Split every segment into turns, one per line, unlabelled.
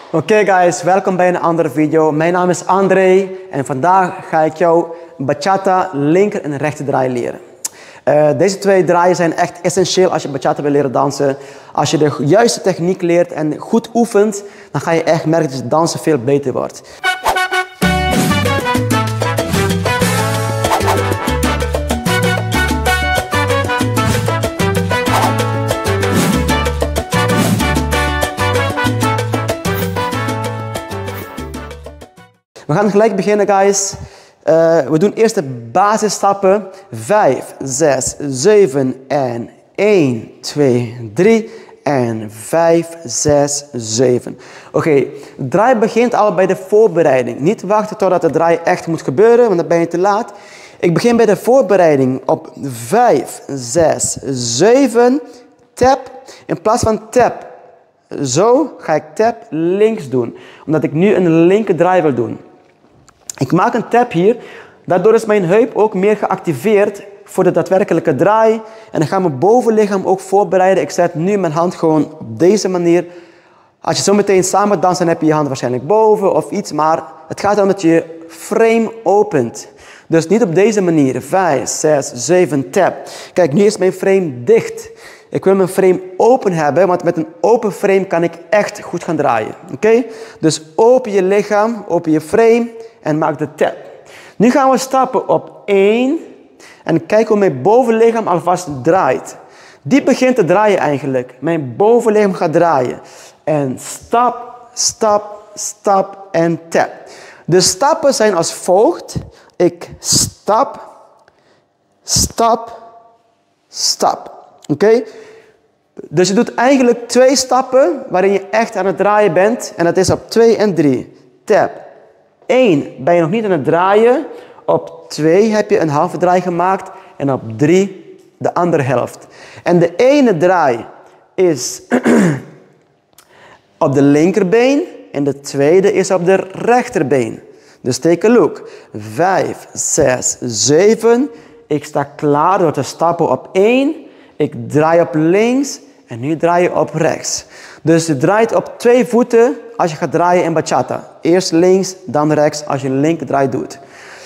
Oké guys, welkom bij een andere video. Mijn naam is André en vandaag ga ik jou bachata linker en rechter draai leren. Deze twee draaien zijn echt essentieel als je bachata wil leren dansen. Als je de juiste techniek leert en goed oefent, dan ga je echt merken dat je dansen veel beter wordt. We gaan gelijk beginnen, guys. We doen eerst de basisstappen. 5, 6, 7 en 1, 2, 3 en 5, 6, 7. Oké, de draai begint al bij de voorbereiding. Niet wachten totdat de draai echt moet gebeuren, want dan ben je te laat. Ik begin bij de voorbereiding op 5, 6, 7, tap. In plaats van tap, zo ga ik tap links doen. Omdat ik nu een linker draai wil doen. Ik maak een tap hier, daardoor is mijn heup ook meer geactiveerd voor de daadwerkelijke draai. En ik ga mijn bovenlichaam ook voorbereiden. Ik zet nu mijn hand gewoon op deze manier. Als je zo meteen samen danst, dan heb je je hand waarschijnlijk boven of iets. Maar het gaat erom dat je je frame opent. Dus niet op deze manier. 5, 6, 7, tap. Kijk, nu is mijn frame dicht. Ik wil mijn frame open hebben, want met een open frame kan ik echt goed gaan draaien. Oké? Dus open je lichaam, open je frame en maak de tap. Nu gaan we stappen op 1 en kijk hoe mijn bovenlichaam alvast draait. Die begint te draaien eigenlijk. Mijn bovenlichaam gaat draaien. En stap, stap, stap en tap. De stappen zijn als volgt. Ik stap, stap, stap. Oké? Dus je doet eigenlijk 2 stappen waarin je echt aan het draaien bent. En dat is op 2 en 3. Tap. 1 ben je nog niet aan het draaien. Op 2 heb je een halve draai gemaakt. En op 3 de andere helft. En de ene draai is op de linkerbeen. En de tweede is op de rechterbeen. Dus take a look. 5, 6, 7. Ik sta klaar door te stappen op 1. Ik draai op links. En nu draai je op rechts. Dus je draait op 2 voeten als je gaat draaien in bachata. Eerst links, dan rechts als je een linkerdraai doet.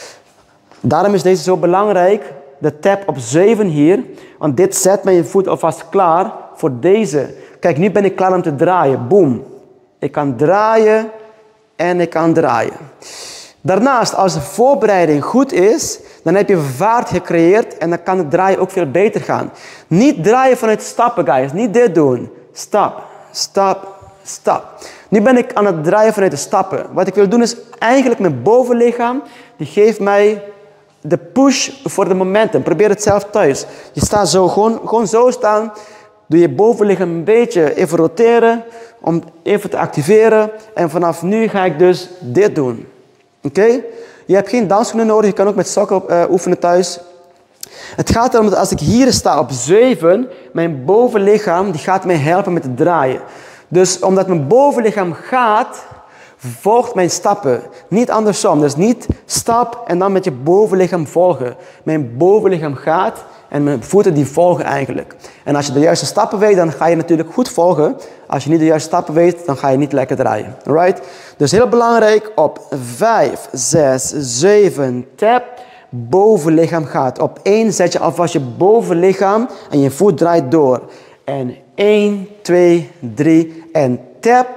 Daarom is deze zo belangrijk. De tap op 7 hier. Want dit zet mijn voet alvast klaar voor deze. Kijk, nu ben ik klaar om te draaien. Boom. Ik kan draaien en ik kan draaien. Daarnaast, als de voorbereiding goed is, dan heb je vaart gecreëerd en dan kan het draaien ook veel beter gaan. Niet draaien vanuit stappen, guys. Niet dit doen. Stap, stap, stap. Nu ben ik aan het draaien vanuit de stappen. Wat ik wil doen is eigenlijk mijn bovenlichaam, die geeft mij de push voor de momentum. Probeer het zelf thuis. Je staat zo, gewoon zo staan. Doe je bovenlichaam een beetje even roteren, om even te activeren. En vanaf nu ga ik dus dit doen. Oké? Je hebt geen dansschoenen nodig, je kan ook met sokken oefenen thuis. Het gaat erom dat als ik hier sta op 7, mijn bovenlichaam die gaat mij helpen met het draaien. Dus omdat mijn bovenlichaam gaat, volgt mijn stappen. Niet andersom. Dus niet stap en dan met je bovenlichaam volgen. Mijn bovenlichaam gaat en mijn voeten die volgen eigenlijk. En als je de juiste stappen weet, dan ga je natuurlijk goed volgen. Als je niet de juiste stappen weet, dan ga je niet lekker draaien. Alright? Dus heel belangrijk, op 5, 6, 7, tap. Bovenlichaam gaat. Op 1 zet je alvast je bovenlichaam en je voet draait door. En 1, 2, 3 en tap.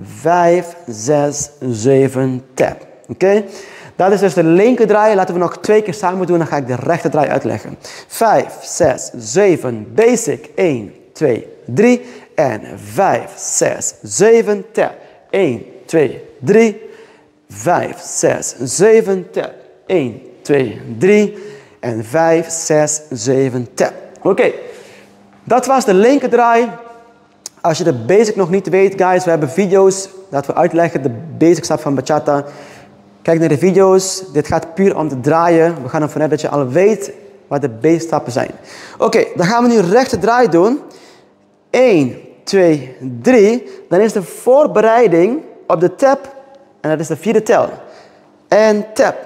5, 6, 7, tap. Oké? Dat is dus de linkerdraai. Laten we nog 2 keer samen doen. Dan ga ik de rechterdraai uitleggen. 5, 6, 7, basic. 1, 2, 3. En 5, 6, 7, tap. 1, 2, 3. 5, 6, 7, tap. 1, 2, 3. En 5, 6, 7, tap. Oké. Dat was de linkerdraai. Als je de basic nog niet weet, guys, we hebben video's dat we uitleggen de basic stap van bachata. Kijk naar de video's. Dit gaat puur om te draaien. We gaan ervan uit dat je al weet wat de basic stappen zijn. Oké, dan gaan we nu rechterdraai doen. 1, 2, 3. Dan is de voorbereiding op de tap. En dat is de 4e tel. En tap.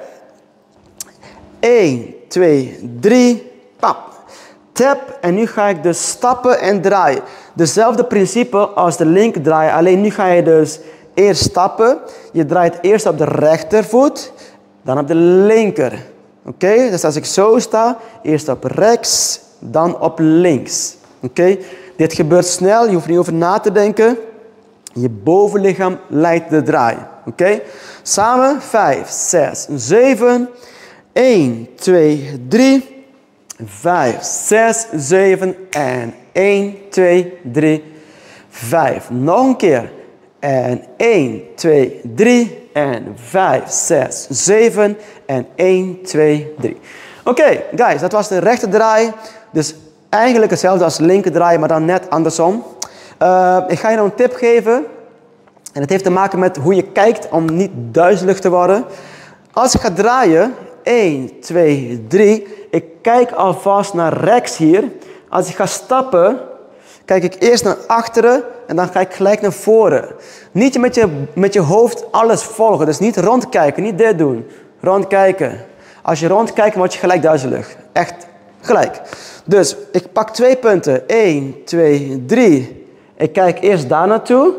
1, 2, 3. Pap. Tap. En nu ga ik dus stappen en draaien. Dezelfde principe als de linkerdraai. Alleen nu ga je dus eerst stappen. Je draait eerst op de rechtervoet, dan op de linker. Oké, dus als ik zo sta, eerst op rechts, dan op links. Oké, dit gebeurt snel, je hoeft niet over na te denken. Je bovenlichaam leidt de draai. Oké, samen 5, 6, 7. 1, 2, 3. 5, 6, 7 en 1, 2, 3, 5. Nog een keer. En 1, 2, 3 en 5, 6, 7 en 1, 2, 3. Oké, guys, dat was de rechter draai. Dus eigenlijk hetzelfde als de linker draai, maar dan net andersom. Ik ga je nou een tip geven. En het heeft te maken met hoe je kijkt om niet duizelig te worden. Als ik ga draaien, 1, 2, 3. Ik kijk alvast naar rechts hier. Als ik ga stappen, kijk ik eerst naar achteren en dan ga ik gelijk naar voren. Niet met je hoofd alles volgen. Dus niet rondkijken, niet dit doen. Rondkijken. Als je rondkijkt, word je gelijk duizelig. Echt gelijk. Dus ik pak 2 punten. 1, 2, 3. Ik kijk eerst daar naartoe.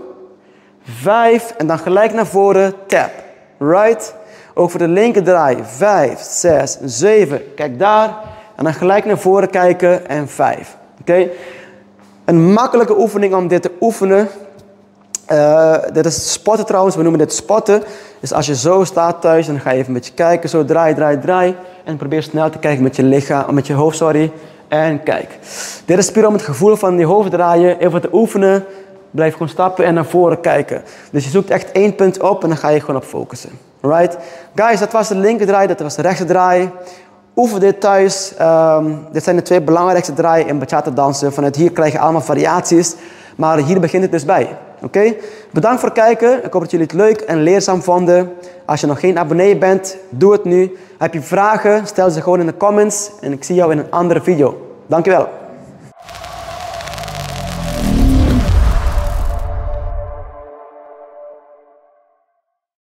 5 en dan gelijk naar voren. Tap. Right? Ook voor de linker draai. 5, 6, 7. Kijk daar. En dan gelijk naar voren kijken en 5. Oké? Een makkelijke oefening om dit te oefenen. Dit is spotten trouwens. We noemen dit spotten. Dus als je zo staat thuis, dan ga je even een beetje kijken. Zo draai, draai, draai. En probeer snel te kijken met je lichaam, met je hoofd, sorry. En kijk. Dit is puur om het gevoel van die hoofd draaien. Even te oefenen. Blijf gewoon stappen en naar voren kijken. Dus je zoekt echt 1 punt op en dan ga je gewoon op focussen. Right? Guys, dat was de linker draai, dat was de rechter draai. Oefen dit thuis. Dit zijn de 2 belangrijkste draaien in bachata dansen. Vanuit hier krijg je allemaal variaties. Maar hier begint het dus bij. Oké? Bedankt voor het kijken. Ik hoop dat jullie het leuk en leerzaam vonden. Als je nog geen abonnee bent, doe het nu. Heb je vragen, stel ze gewoon in de comments. En ik zie jou in een andere video. Dankjewel.